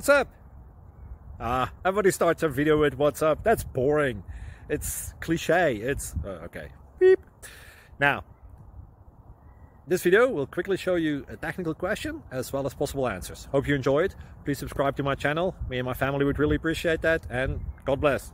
What's up? Everybody starts a video with what's up. That's boring. It's cliche. It's okay. Beep. Now, this video will quickly show you a technical question as well as possible answers. Hope you enjoyed. Please subscribe to my channel. Me and my family would really appreciate that, and God bless.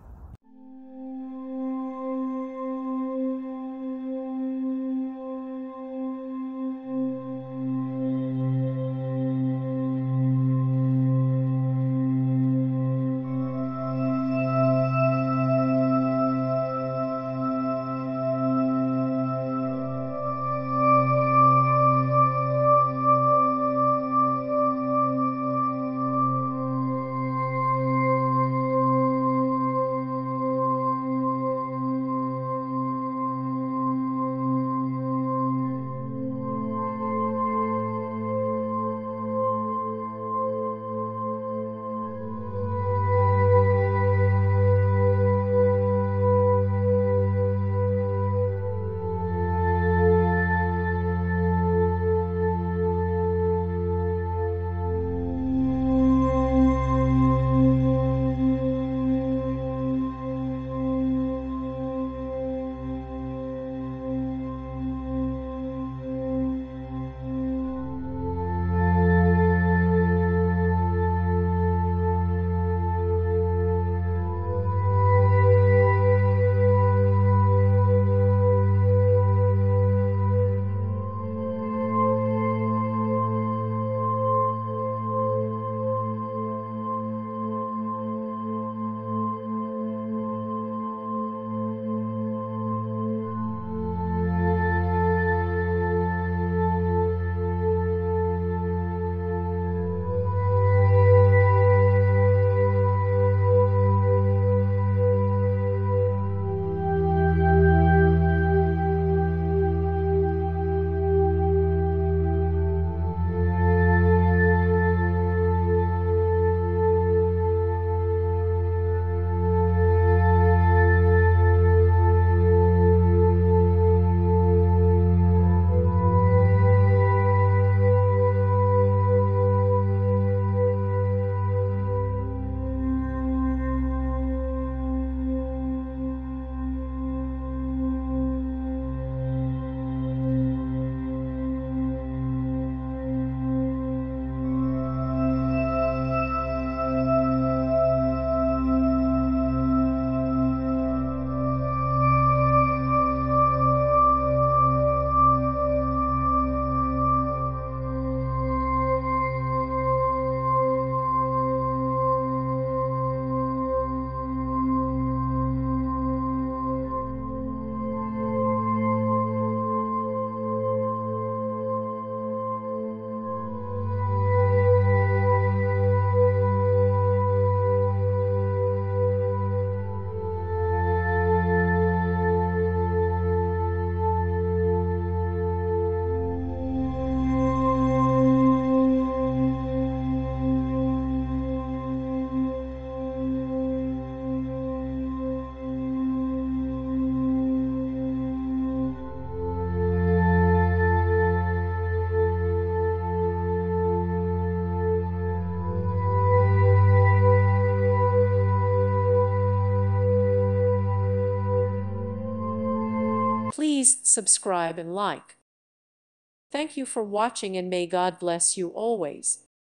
Please subscribe and like. Thank you for watching, and may God bless you always.